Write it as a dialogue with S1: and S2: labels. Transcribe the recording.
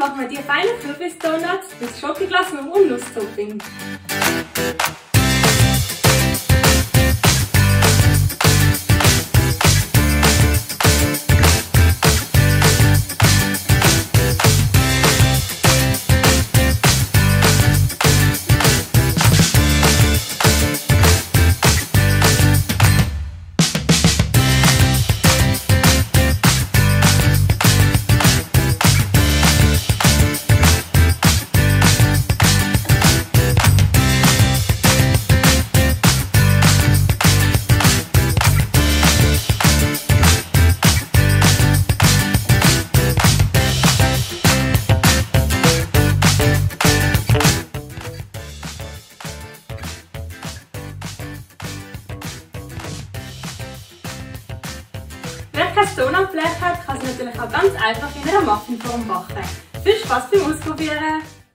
S1: machen wir die feinen Kürbis-Donuts mit Schokoglasur und Nusstopping. Wer kein Donutblech hat, kann es natürlich auch ganz einfach in einer Muffinform backen. Viel Spaß beim Ausprobieren!